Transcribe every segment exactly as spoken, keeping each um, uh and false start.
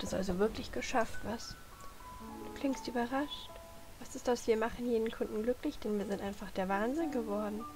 es also wirklich geschafft, was? Du klingst überrascht. Was ist das? Wir machen jeden Kunden glücklich, denn wir sind einfach der Wahnsinn geworden.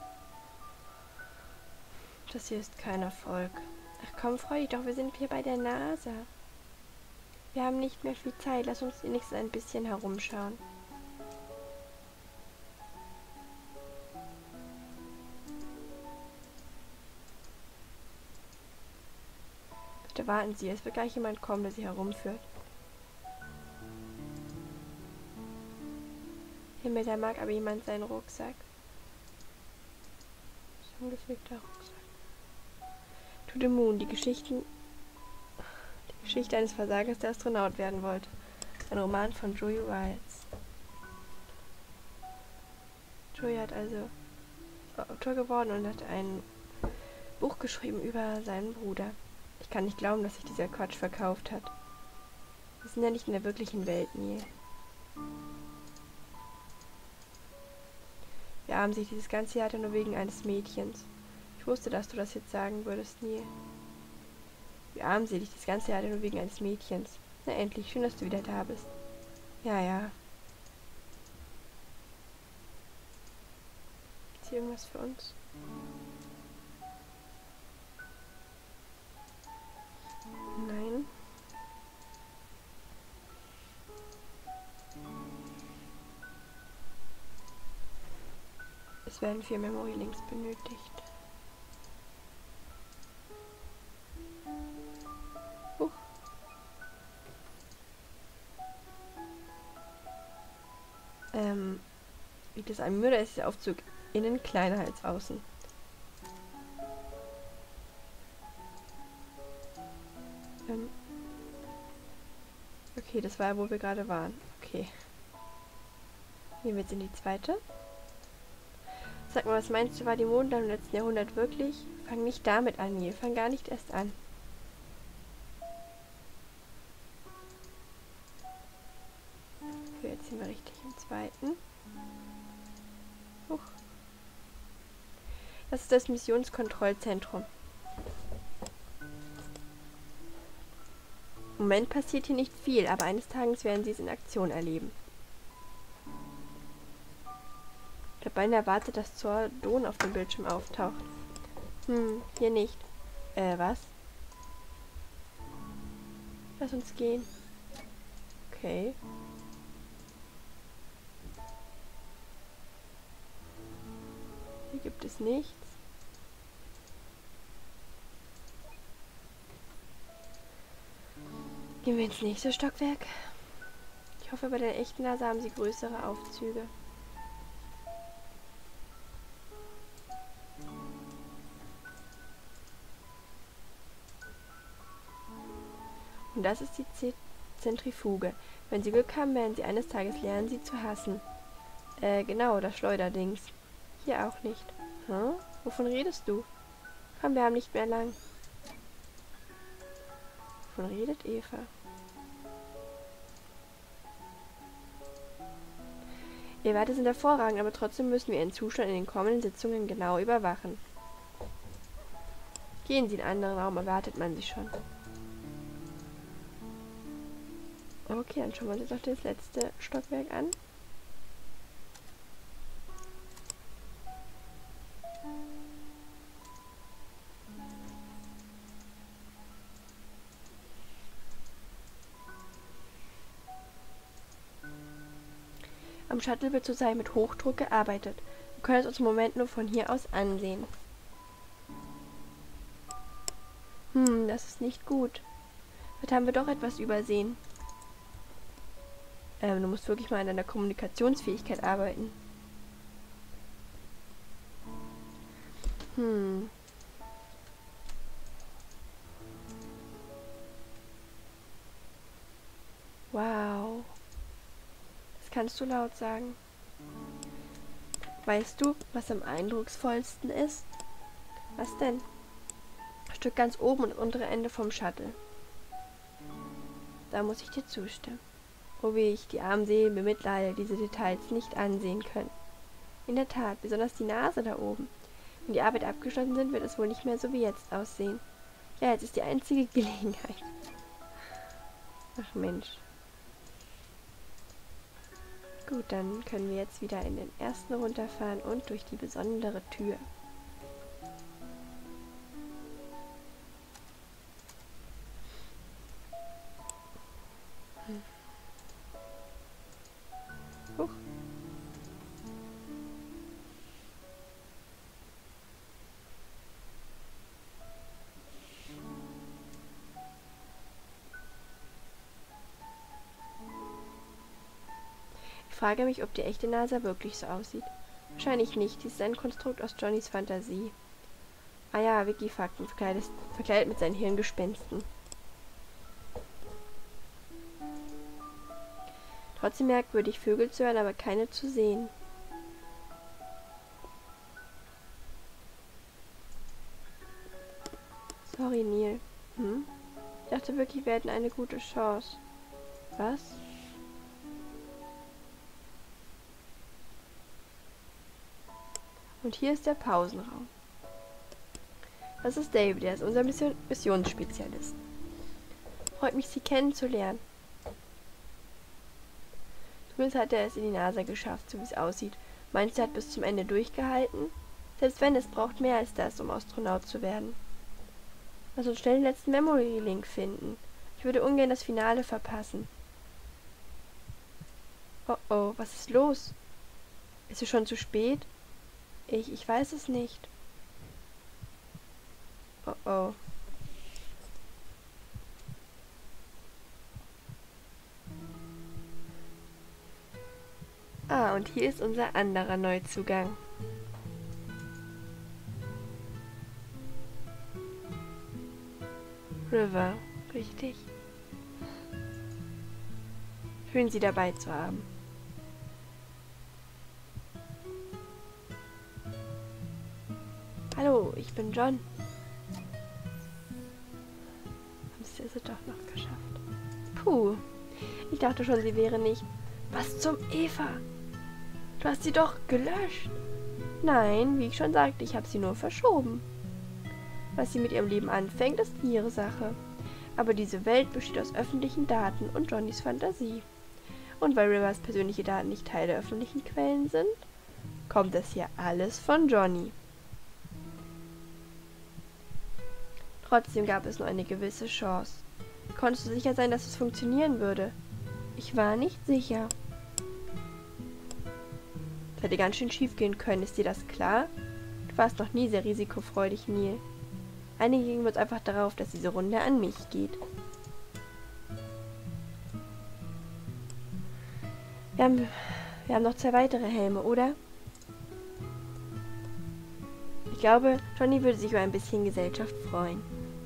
Das hier ist kein Erfolg. Ach komm, freu dich doch, wir sind hier bei der NASA. Wir haben nicht mehr viel Zeit, lass uns wenigstens ein bisschen herumschauen. Bitte warten Sie, es wird gleich jemand kommen, der Sie herumführt. Himmel, da mag aber jemand seinen Rucksack. So ein gepflegter Rucksack. To the Moon, die Geschichten... Die Geschichte eines Versagers, der Astronaut werden wollte. Ein Roman von Joey Riles. Joey hat also Autor geworden und hat ein Buch geschrieben über seinen Bruder. Ich kann nicht glauben, dass sich dieser Quatsch verkauft hat. Wir sind ja nicht in der wirklichen Welt, Neil. Wir haben sich dieses ganze Jahr nur wegen eines Mädchens. Ich wusste, dass du das jetzt sagen würdest, Neil. Wie armselig, das ganze Jahr nur wegen eines Mädchens. Na endlich, schön, dass du wieder da bist. Ja, ja. Ist hier irgendwas für uns? Nein. Es werden vier Memory Links benötigt. Huch. Ähm, liegt es an mir oder ist der Aufzug innen kleiner als außen? Ähm. Okay, das war ja, wo wir gerade waren. Okay. Gehen wir jetzt in die zweite. Sag mal, was meinst du, war die Mondlandung im letzten Jahrhundert wirklich? Fang nicht damit an, Neil. Fang gar nicht erst an. Okay, jetzt sind wir richtig im zweiten. Huch. Das ist das Missionskontrollzentrum. Im Moment passiert hier nicht viel, aber eines Tages werden sie es in Aktion erleben. Ich habe beinahe erwartet, dass Zordon auf dem Bildschirm auftaucht. Hm, hier nicht. Äh, was? Lass uns gehen. Okay. Hier gibt es nichts. Gehen wir ins nächste Stockwerk. Ich hoffe, bei der echten NASA haben sie größere Aufzüge. Und das ist die Z Zentrifuge. Wenn sie Glück haben, werden sie eines Tages lernen, sie zu hassen. Äh, genau, das Schleuderdings. Hier auch nicht. Hm? Wovon redest du? Komm, wir haben nicht mehr lang. Wovon redet Eva? Ihre Werte sind hervorragend, aber trotzdem müssen wir ihren Zustand in den kommenden Sitzungen genau überwachen. Gehen Sie in einen anderen Raum, erwartet man Sie schon. Okay, dann schauen wir uns jetzt noch das letzte Stockwerk an. Am Shuttle wird zurzeit mit Hochdruck gearbeitet. Wir können es uns im Moment nur von hier aus ansehen. Hm, das ist nicht gut. Vielleicht haben wir doch etwas übersehen. Ähm, du musst wirklich mal an deiner Kommunikationsfähigkeit arbeiten. Hm. Wow. Das kannst du laut sagen. Weißt du, was am eindrucksvollsten ist? Was denn? Ein Stück ganz oben und das untere Ende vom Shuttle. Da muss ich dir zustimmen. Oh, wie ich die armen Seelen bemitleide, diese Details nicht ansehen können. In der Tat, besonders die Nase da oben. Wenn die Arbeit abgeschlossen sind, wird es wohl nicht mehr so wie jetzt aussehen. Ja, jetzt ist die einzige Gelegenheit. Ach Mensch. Gut, dann können wir jetzt wieder in den ersten runterfahren und durch die besondere Tür. Hm. Huch. Ich frage mich, ob die echte NASA wirklich so aussieht. Wahrscheinlich nicht, dies ist ein Konstrukt aus Johnnys Fantasie. Ah ja, Wikifakten, verkleidet, verkleidet mit seinen Hirngespensten. Trotzdem merkwürdig, Vögel zu hören, aber keine zu sehen. Sorry, Neil. Hm? Ich dachte wirklich, wir hätten eine gute Chance. Was? Und hier ist der Pausenraum. Das ist David, er ist unser Mission Missionsspezialist. Freut mich, Sie kennenzulernen. Zumindest hat er es in die NASA geschafft, so wie es aussieht. Meinst du, er hat bis zum Ende durchgehalten? Selbst wenn, es braucht mehr als das, um Astronaut zu werden. Lass uns schnell den letzten Memory-Link finden. Ich würde ungern das Finale verpassen. Oh oh, was ist los? Ist es schon zu spät? Ich, ich weiß es nicht. Oh oh. Ah, und hier ist unser anderer Neuzugang. River, richtig. Schön, Sie dabei zu haben. Hallo, ich bin John. Haben Sie es also doch noch geschafft? Puh, ich dachte schon, Sie wäre nicht... Was zum Eva? Du hast sie doch gelöscht. Nein, wie ich schon sagte, ich habe sie nur verschoben. Was sie mit ihrem Leben anfängt, ist ihre Sache. Aber diese Welt besteht aus öffentlichen Daten und Johnnys Fantasie. Und weil Rivers persönliche Daten nicht Teil der öffentlichen Quellen sind, kommt das hier alles von Johnny. Trotzdem gab es nur eine gewisse Chance. Konntest du sicher sein, dass es funktionieren würde? Ich war nicht sicher. Das hätte ganz schön schief gehen können, ist dir das klar? Du warst noch nie sehr risikofreudig, Neil. Einigen wir uns einfach darauf, dass diese Runde an mich geht. Wir haben, wir haben noch zwei weitere Helme, oder? Ich glaube, Johnny würde sich über ein bisschen Gesellschaft freuen.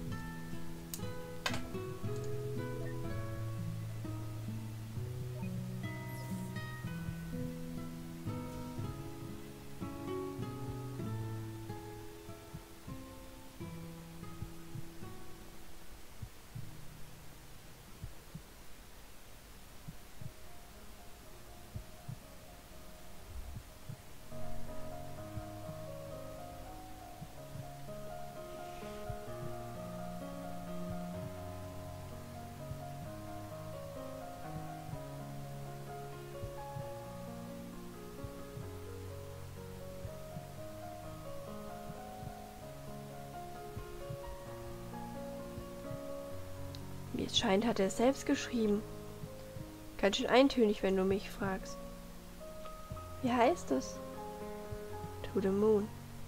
Wie es scheint, hat er es selbst geschrieben. Ganz schön eintönig, wenn du mich fragst. Wie heißt es? To the Moon.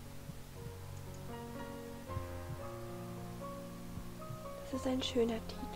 Das ist ein schöner Titel.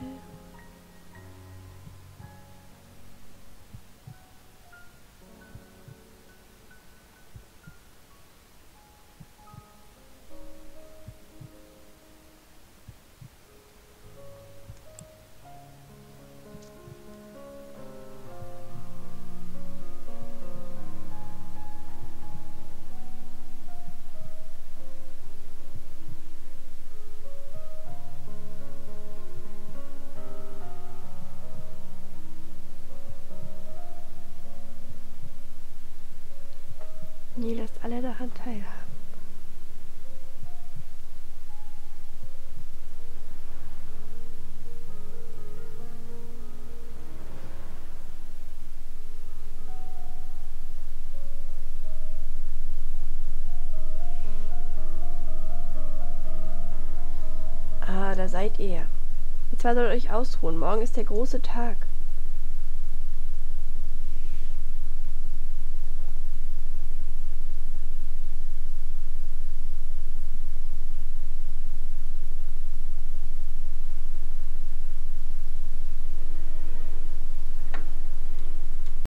Neil lässt alle daran teilhaben. da seid ihr. Jetzt solltet ihr euch ausruhen. Morgen ist der große Tag.